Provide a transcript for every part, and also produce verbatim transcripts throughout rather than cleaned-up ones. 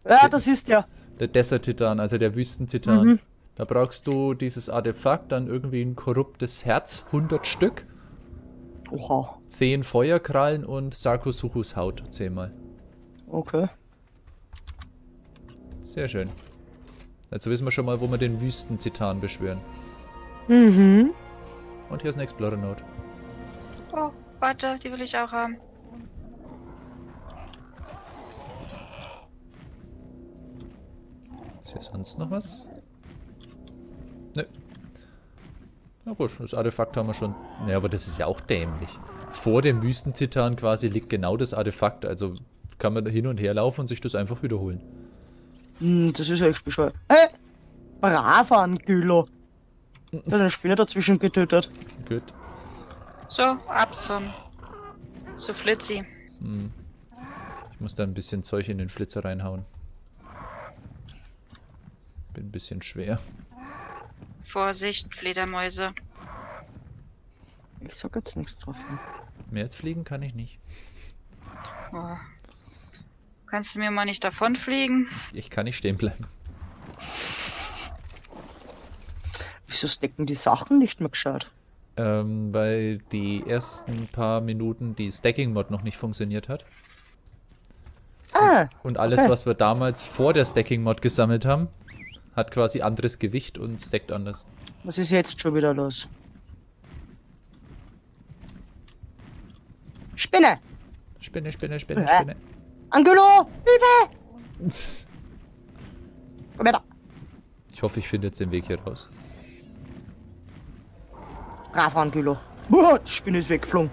Ja, De das ist der. der Desert-Titan, also der Wüstentitan. Mhm. Da brauchst du dieses Artefakt, dann irgendwie ein korruptes Herz, hundert Stück, Oha. zehn Feuerkrallen und Sarkosuchus Haut, zehnmal. Okay. Sehr schön. Also wissen wir schon mal, wo wir den Wüstentitan beschwören. Mhm. Und hier ist ein Explorer Note. Oh, warte, die will ich auch haben. Ist hier sonst noch was? Ne. Na gut, das Artefakt haben wir schon. Ja, aber das ist ja auch dämlich. Vor dem Wüstentitan quasi liegt genau das Artefakt. Also kann man da hin und her laufen und sich das einfach wiederholen. Hm, das ist echt bescheuert. Hey! Brav an, Gülo. Der hat den Spinner dazwischen getötet. Gut. So, ab zum... zu Flitzi. Hm. Ich muss da ein bisschen Zeug in den Flitzer reinhauen. Bin ein bisschen schwer. Vorsicht, Fledermäuse. Ich sag jetzt nichts drauf. Mehr als fliegen kann ich nicht. Oh. Kannst du mir mal nicht davonfliegen? Ich kann nicht stehen bleiben. Wieso stecken die Sachen nicht mehr gescheit? Ähm, weil die ersten paar Minuten die Stacking-Mod noch nicht funktioniert hat. Ah! Und alles, Okay. was wir damals vor der Stacking-Mod gesammelt haben, hat quasi anderes Gewicht und stackt anders. Was ist jetzt schon wieder los? Spinne! Spinne, Spinne, Spinne, Äh. Spinne. Angulo! Hilfe! Komm her da! Ich hoffe, ich finde jetzt den Weg hier raus. Brav, Angulo. Boah, die Spinne ist weggeflogen.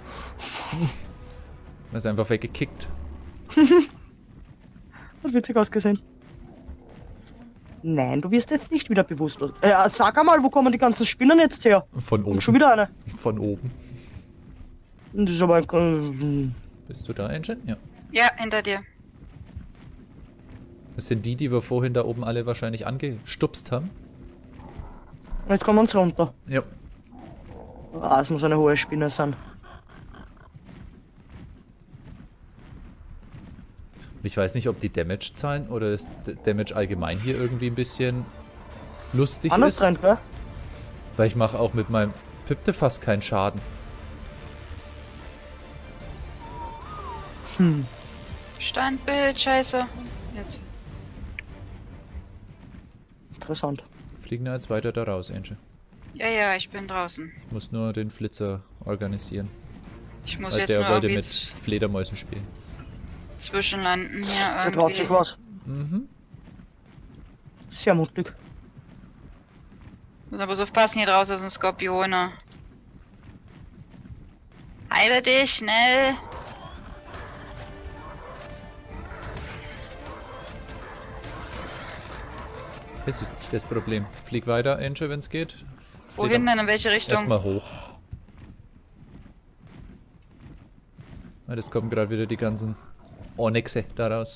Er ist einfach weggekickt. Hat witzig ausgesehen. Nein, du wirst jetzt nicht wieder bewusstlos. Äh, sag einmal, wo kommen die ganzen Spinnen jetzt her? Von oben. Und schon wieder eine. Von oben. Das ist aber ein... Äh, Bist du da, Engine? Ja. Ja, hinter dir. Das sind die, die wir vorhin da oben alle wahrscheinlich angestupst haben. jetzt kommen wir uns runter. Ja. Ah, es muss eine hohe Spinne sein. Ich weiß nicht, ob die Damage zahlen oder das D- Damage allgemein hier irgendwie ein bisschen lustig Anders ist. rein, gell? Weil ich mache auch mit meinem Pipte fast keinen Schaden. Hm. Standbild, scheiße. Jetzt. Interessant. Fliegen wir jetzt weiter da raus, Angel. Ja, ja, ich bin draußen. Ich muss nur den Flitzer organisieren. Ich muss Weil jetzt der nur wollte irgendwie mit z- Fledermäusen spielen. zwischenlanden hier Der traut sich irgendwie. was. Mhm. Sehr mutig. Muss aber so aufpassen, hier draußen sind Skorpione. Heile dich, schnell! Das ist nicht das Problem. Flieg weiter, Angel, wenn es geht. Wohin denn? In welche Richtung? Erstmal hoch. Ah, das kommen gerade wieder die ganzen Onyxe da raus.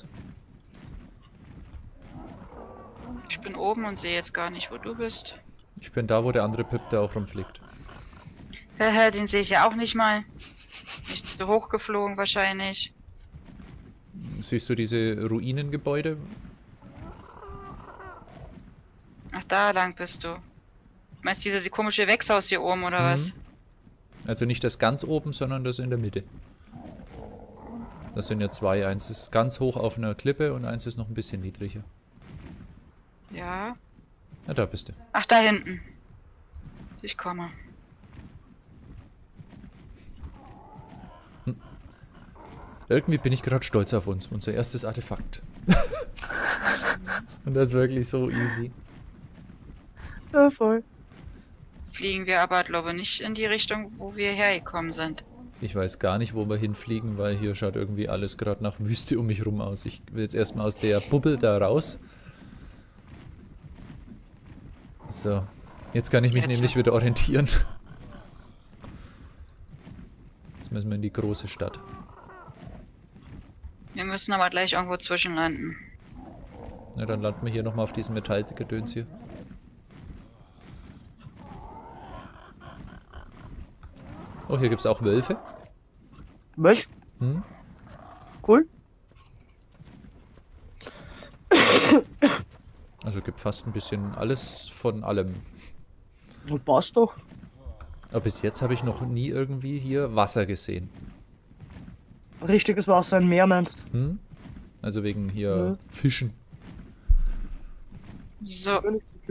Ich bin oben und sehe jetzt gar nicht, wo du bist. Ich bin da, wo der andere Pip da auch rumfliegt. Haha, den sehe ich ja auch nicht mal. Nicht zu hoch geflogen wahrscheinlich. Siehst du diese Ruinengebäude? Ach, da lang bist du. Meinst du diese komische Gewächshaus hier oben oder Mhm. was? Also nicht das ganz oben, sondern das in der Mitte. Das sind ja zwei. Eins ist ganz hoch auf einer Klippe und eins ist noch ein bisschen niedriger. Ja. Na, da bist du. Ach, da hinten. Ich komme. Irgendwie bin ich gerade stolz auf uns. Unser erstes Artefakt. Und das ist wirklich so easy. Ja, voll. Fliegen wir aber, glaube ich, nicht in die Richtung, wo wir hergekommen sind. Ich weiß gar nicht, wo wir hinfliegen, weil hier schaut irgendwie alles gerade nach Wüste um mich rum aus. Ich will jetzt erstmal aus der Bubble da raus. So. Jetzt kann ich mich Jetzt. nämlich wieder orientieren. Jetzt müssen wir in die große Stadt. Wir müssen aber gleich irgendwo zwischenlanden. Na, dann landen wir hier nochmal auf diesem Metallgedöns hier. Oh, hier gibt es auch Wölfe. Was? Hm? Cool. Also gibt fast ein bisschen alles von allem. Und passt doch. Aber bis jetzt habe ich noch nie irgendwie hier Wasser gesehen. Richtiges Wasser im Meer meinst. Hm? Also wegen hier Ja. Fischen. So,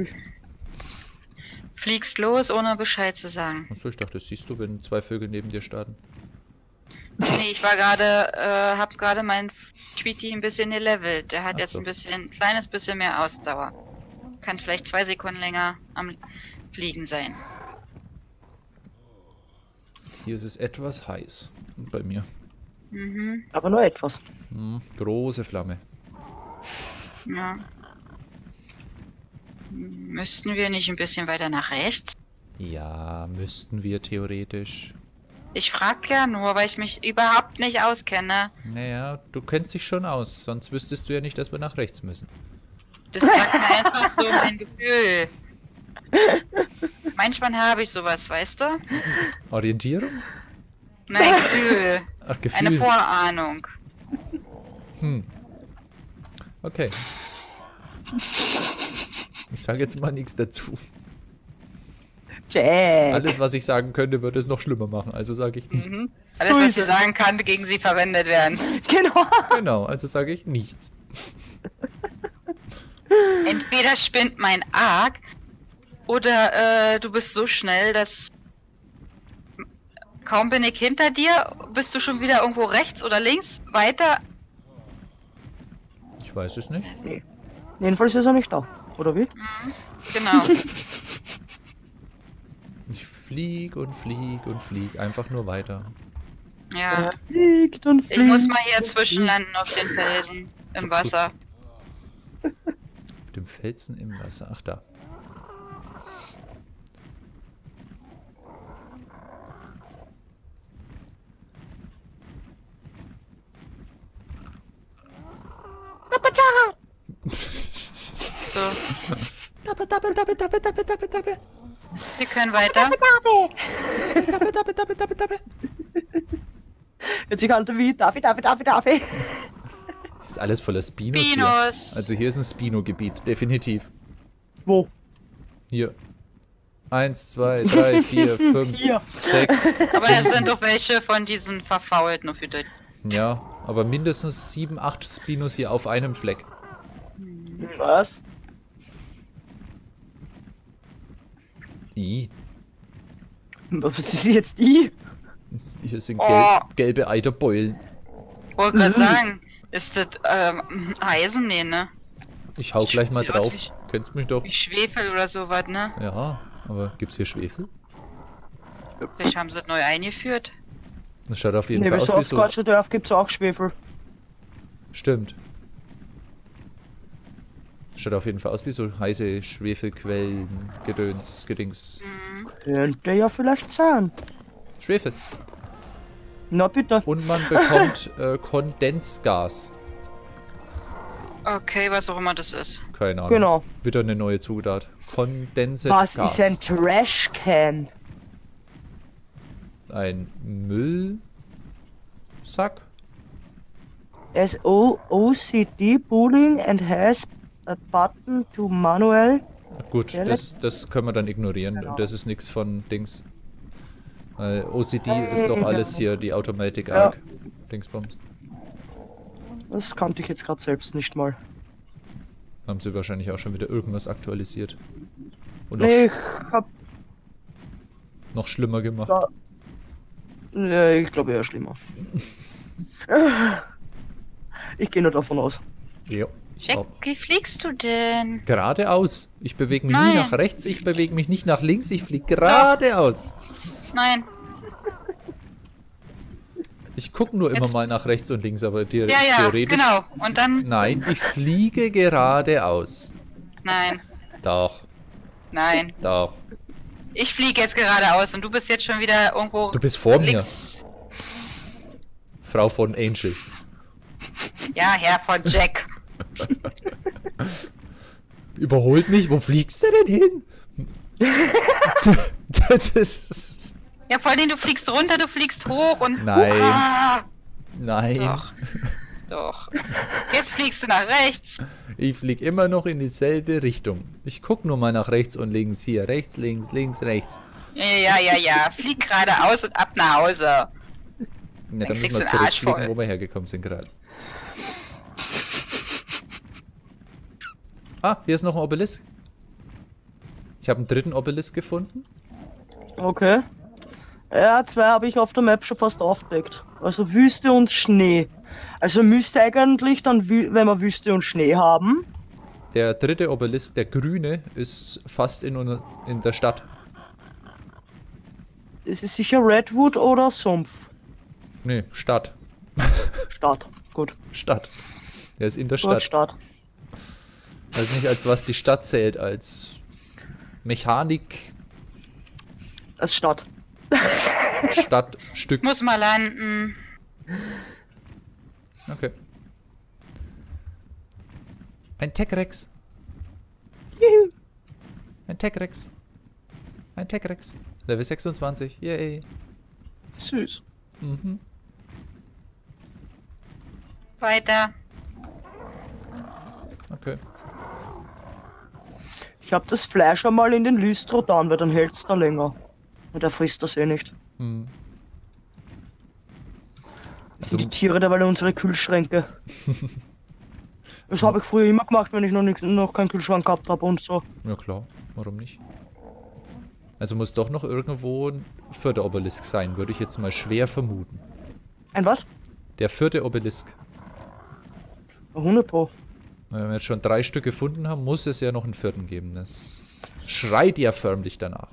fliegst los, ohne Bescheid zu sagen. Achso, ich dachte, das siehst du, wenn zwei Vögel neben dir starten. Nee, ich war gerade, äh, hab gerade meinen Tweety ein bisschen gelevelt. Der hat Ach jetzt so. ein bisschen, ein kleines bisschen mehr Ausdauer. Kann vielleicht zwei Sekunden länger am Fliegen sein. Hier ist es etwas heiß. Bei mir. Mhm, Aber nur etwas. Hm, große Flamme. ja. Müssten wir nicht ein bisschen weiter nach rechts? Ja, müssten wir theoretisch. Ich frag ja nur, weil ich mich überhaupt nicht auskenne. Naja, du kennst dich schon aus, sonst wüsstest du ja nicht, dass wir nach rechts müssen. Das sagt mir einfach so mein Gefühl. Manchmal habe ich sowas, weißt du? Orientierung? Nein, Gefühl. Ach, Gefühl. Eine Vorahnung. Hm. Okay. Ich sage jetzt mal nichts dazu. Jack. Alles, was ich sagen könnte, würde es noch schlimmer machen. Also sage ich nichts. Mhm. Alles, So was ist sie es. sagen kann, gegen sie verwendet werden. Genau. Genau, also sage ich nichts. Entweder spinnt mein Arg, oder äh, du bist so schnell, dass kaum bin ich hinter dir, bist du schon wieder irgendwo rechts oder links weiter. Ich weiß es nicht. Nee. Jedenfalls ist er nicht da. Oder wie? Mhm. Genau. Ich flieg und flieg und flieg einfach nur weiter. Ja. Er fliegt und fliegt. Ich muss mal hier zwischenlanden auf den Felsen im Wasser. Mit dem Felsen im Wasser. Ach da. So, Tappe, tappe, tappe, tappe, tappe, tappe, tappe. wir können weiter. Tappe, tappe, tappe, tappe, tappe. Jetzt ich kannte wie Daffy, Daffy, Daffy, Daffy. Ist alles voller Spinos hier. Spinos. Also hier ist ein Spino-Gebiet, definitiv. Wo? Hier. Eins, zwei, drei, vier, fünf, Hier. sechs. Aber es sind doch welche von diesen verfaulten auf Deutsch. Ja, aber mindestens sieben, acht Spinos hier auf einem Fleck. Was? I. Was ist jetzt die? Hier sind Oh. gelb, gelbe Eiterbeulen. Wollte gerade Mhm. sagen, ist das ähm, Eisen? Nee, ne? Ich hau gleich mal Sieht aus drauf. wie- Kennst mich doch. Wie Schwefel oder sowas, ne? Ja, aber gibt's hier Schwefel? Vielleicht haben sie es neu eingeführt. Das schaut auf jeden Nee, Fall bei aus wie so. Softwatcher Dorf gibt's auch Schwefel. Stimmt. Schaut auf jeden Fall aus wie so heiße Schwefelquellen, Gedöns, Gedings. Mhm. Könnte ja vielleicht sein. Schwefel. Na bitte. Und man bekommt äh, Kondensgas. Okay, was auch immer das ist. Keine Ahnung. Genau. Wieder eine neue Zutat. Kondenset Was Gas. ist ein Trashcan? Ein Müllsack? As O O C D pooling and has a button to manual. Gut, Ja, das, das können wir dann ignorieren. Genau. Das ist nichts von Dings. Weil O C D ist doch alles hier die Automatic Arc. Dingsbums. Das kannte ich jetzt gerade selbst nicht mal. Haben sie wahrscheinlich auch schon wieder irgendwas aktualisiert. Und Nee, noch, ich hab. noch schlimmer gemacht. Da, nee, ich glaube eher schlimmer. Ich gehe nur davon aus. Ja, ich Jack, auch. wie fliegst du denn? Geradeaus. Ich bewege mich Nein. nie nach rechts, ich bewege mich nicht nach links, ich fliege geradeaus. Nein. Ich gucke nur immer Jetzt- mal nach rechts und links, aber the Ja, ja, theoretisch. genau. Und dann? Nein, ich fliege geradeaus. Nein, Doch, nein. doch. Ich fliege jetzt geradeaus und du bist jetzt schon wieder irgendwo Du bist vor mir, links. Frau von Angel. Ja, Herr von Jack. Überholt mich, wo fliegst du denn hin? Das ist. Ja, vor allem du fliegst runter, du fliegst hoch und... Nein. Ah, Nein. doch. Doch. Jetzt fliegst du nach rechts. Ich fliege immer noch in dieselbe Richtung. Ich gucke nur mal nach rechts und links. Hier, rechts, links, links, rechts. Ja, ja, ja, ja. Flieg geradeaus und ab nach Hause. Ja, Dann dann müssen kriegst wir du den Arsch zurückfliegen, voll. wo wir hergekommen sind gerade. Ah, hier ist noch ein Obelisk. Ich habe einen dritten Obelisk gefunden. Okay. Ja, zwei habe ich auf der Map schon fast aufgedeckt. Also Wüste und Schnee. Also müsste eigentlich dann, Wü wenn wir Wüste und Schnee haben. Der dritte Obelisk, der grüne, ist fast in, in der Stadt. Es ist sicher Redwood oder Sumpf. Nee, Stadt. Stadt. Gut. Stadt. Der ist in der Gut, Stadt. Stadt. Also nicht als was die Stadt zählt, als Mechanik, Als Stadt. Stadtstück. Muss mal landen. Okay. Ein Tech-Rex. Juhu. Ein Tech-Rex. Ein Tech-Rex. Level sechsundzwanzig. Yay. Süß. Mhm. Weiter. Okay. Ich habe das Fleisch einmal in den Lystro getan, weil dann hält es da länger. Und der frisst das eh nicht. Hm. Das sind Also- die Tiere dabei unsere Kühlschränke. Das habe ich früher immer gemacht, wenn ich noch, nicht, noch keinen Kühlschrank gehabt habe und so. Ja klar, warum nicht? Also muss doch noch irgendwo ein vierter Obelisk sein, würde ich jetzt mal schwer vermuten. Ein was? Der vierte Obelisk. hundert Pro. Wenn wir jetzt schon drei Stück gefunden haben, muss es ja noch einen vierten geben. Das schreit ja förmlich danach.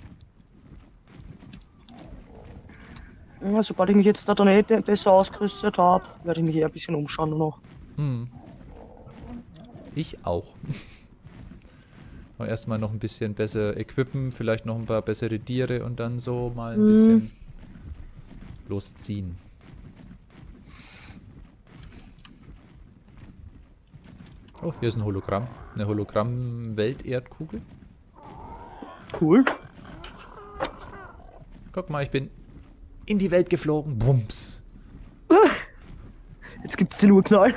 Ja, sobald ich mich jetzt da dann eh besser ausgerüstet habe, werde ich mich eher ein bisschen umschauen noch. Hm. Ich auch. Aber erstmal noch ein bisschen besser equippen, vielleicht noch ein paar bessere Tiere und dann so mal ein Mhm. bisschen losziehen. Oh, hier ist ein Hologramm. Eine Hologramm-Welterdkugel. Cool. Guck mal, ich bin in die Welt geflogen. Bums. Jetzt gibt's den Urknall.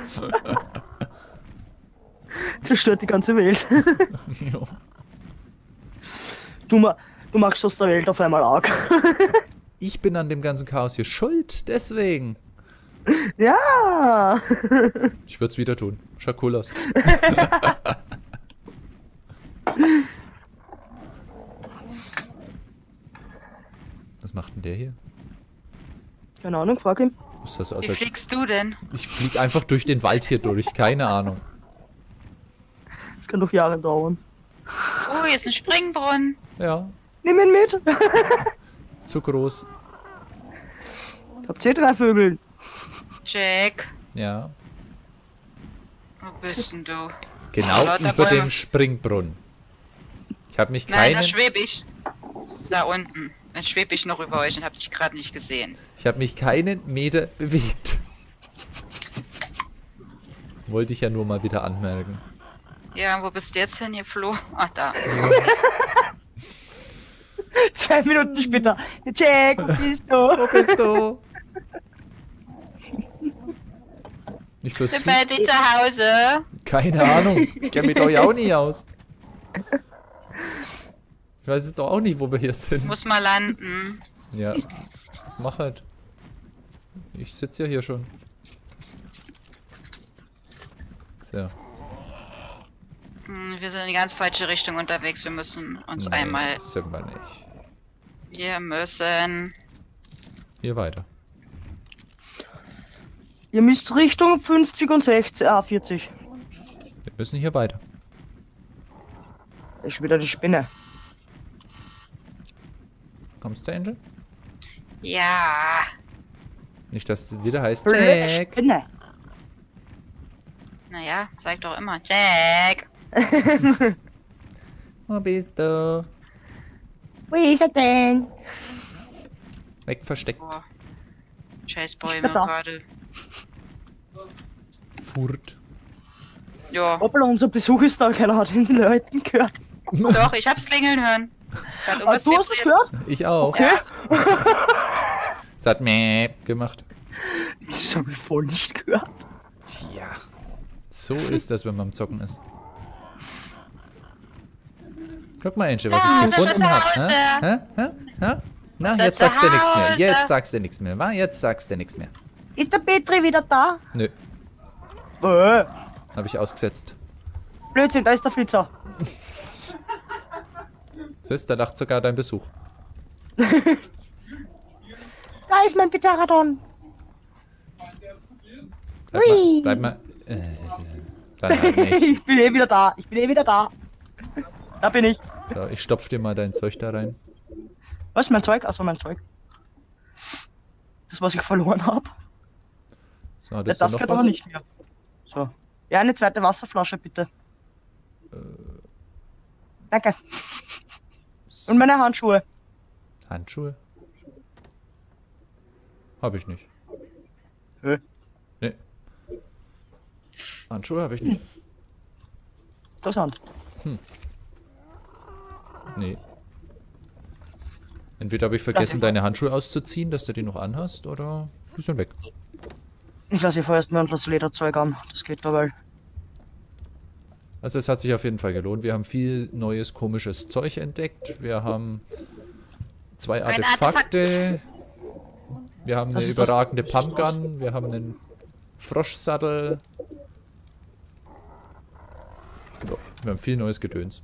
Zerstört die ganze Welt. Jo. Du, ma du machst aus der Welt auf einmal arg. Ich bin an dem ganzen Chaos hier schuld, deswegen. Ja. Ich würde es wieder tun. Schaut cool aus. Was macht denn der hier? Keine Ahnung, frag ihn. Ist das so aus, Wie als fliegst du denn? ich fliege einfach durch den Wald hier durch. Keine Ahnung. Das kann doch Jahre dauern. Oh, hier ist ein Springbrunnen. Ja, Nimm ihn mit. zu groß. Ich hab C drei Vögel. Jack, Ja. wo bist denn du? Genau Lauter über Bäume. dem Springbrunnen. Ich habe mich Nein, da keinen, schwebe ich. Da unten. Dann schwebe ich noch über euch und hab dich gerade nicht gesehen. ich habe mich keinen Meter bewegt. Wollte ich ja nur mal wieder anmerken. Ja, wo bist du jetzt hin, ihr Flo? Ach, da. Zwei Minuten später. Jack, wo bist du? Wo bist du? Ich Sind versuche. wir endlich zu Hause? Keine Ahnung. Ich kenne mich doch ja auch nicht aus. Ich weiß es doch auch nicht, wo wir hier sind. Muss mal landen. Ja. Mach halt. Ich sitze ja hier schon. So. Hm, wir sind in die ganz falsche Richtung unterwegs. Wir müssen uns Nee, einmal... sind wir nicht. Wir müssen... Hier weiter. Ihr müsst Richtung fünfzig und sechzig, ah, vierzig. Wir müssen hier weiter. Das ist wieder die Spinne. Kommst du, Angel? Ja. Nicht, dass es wieder heißt Blöde Jack. Spinne. Naja, sag doch immer. Jack. Wo bist du? Wo ist er denn? Weg versteckt. Oh. Scheiß Bäume Ich bin da. gerade. Furt. Ja. Hoppla, unser Besuch ist da, keiner hat den Leuten gehört. Doch, ich hab's klingeln hören. Hat Ah, irgendwas du hast es vibriert. gehört? Ich auch. Okay. Ja, Es hat Mäh gemacht. Das habe ich voll nicht gehört. Tja. So ist das, wenn man am Zocken ist. Guck mal, Angie, was ich gefunden habe. Hä? Hä? Hä? Na, jetzt sagst du nichts mehr. Jetzt sagst du nichts mehr, wa? Jetzt sagst du nichts mehr. Ist der Petri wieder da? Nö, Äh, habe ich ausgesetzt. Blödsinn, da ist der Flitzer. Siehst, da lacht sogar dein Besuch. Da ist mein Pterodon. Bleib mal, bleib mal. Äh, dann halt nicht. Ich bin eh wieder da. Ich bin eh wieder da. Da bin ich. So, ich stopf dir mal dein Zeug da rein. Was ist mein Zeug? Achso, mein Zeug. Das, was ich verloren habe. So, Ja, hattest das du noch geht was? aber nicht mehr. So. Ja, eine zweite Wasserflasche, bitte. Äh, Danke. Und meine Handschuhe. Handschuhe? Habe ich nicht. Hä? Nee. Handschuhe habe ich nicht. Interessant. Nee. Entweder habe ich vergessen, deine Handschuhe auszuziehen, dass du die noch anhast, oder die sind weg. Ich lasse vorerst mal das Lederzeug an. Das geht dabei. Also es hat sich auf jeden Fall gelohnt. Wir haben viel neues, komisches Zeug entdeckt. Wir haben zwei Ein Artefakte. Wir haben Das eine ist das- überragende das ist das- Pumpgun. Wir haben einen Froschsattel. Ja, wir haben viel neues Gedöns.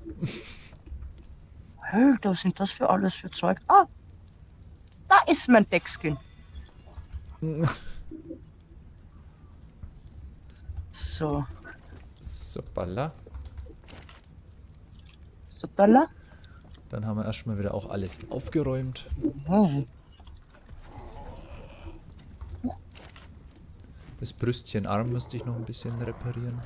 Alter, was sind das für alles für Zeug? Ah! Da ist mein Deckskin. So. So, Balla. So, Dollar. Dann haben wir erstmal wieder auch alles aufgeräumt. Oh. Das Brüstchen Arm müsste ich noch ein bisschen reparieren.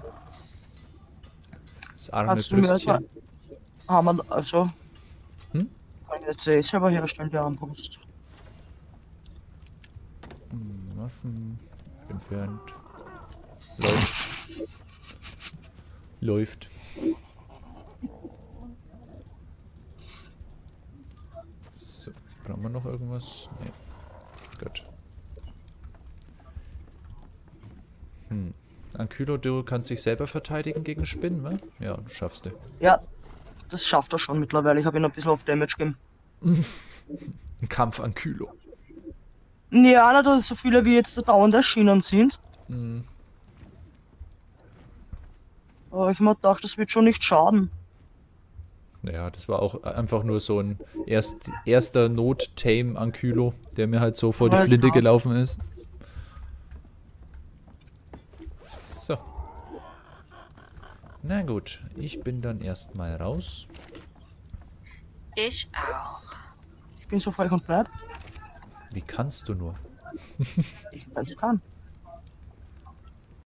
Das arme Kannst du mir Brüstchen. etwa- Haben wir, also. Hm? Kann ich jetzt eh selber herstellen, die Armbrust. Hm, Waffen entfernt. Läuft. Läuft. So, brauchen wir noch irgendwas? Nee. Gut. Hm. Ankylo, du kannst dich selber verteidigen gegen Spinnen, wa? Ja, du schaffst du. Ja, das schafft er schon mittlerweile. Ich habe ihn ein bisschen auf Damage gegeben. Ein Kampf Ankylo. Ja, nicht dass so viele wie jetzt da dauernd erschienen sind. Hm. Aber ich mir gedacht, das wird schon nicht schaden. Naja, das war auch einfach nur so ein erst, erster Not-Tame Ankylo, der mir halt so vor die Ja, Flinte klar. gelaufen ist. So. Na gut, ich bin dann erstmal raus. Ich auch. Ich bin so frech und bleib. Wie kannst du nur? Ich weiß kann.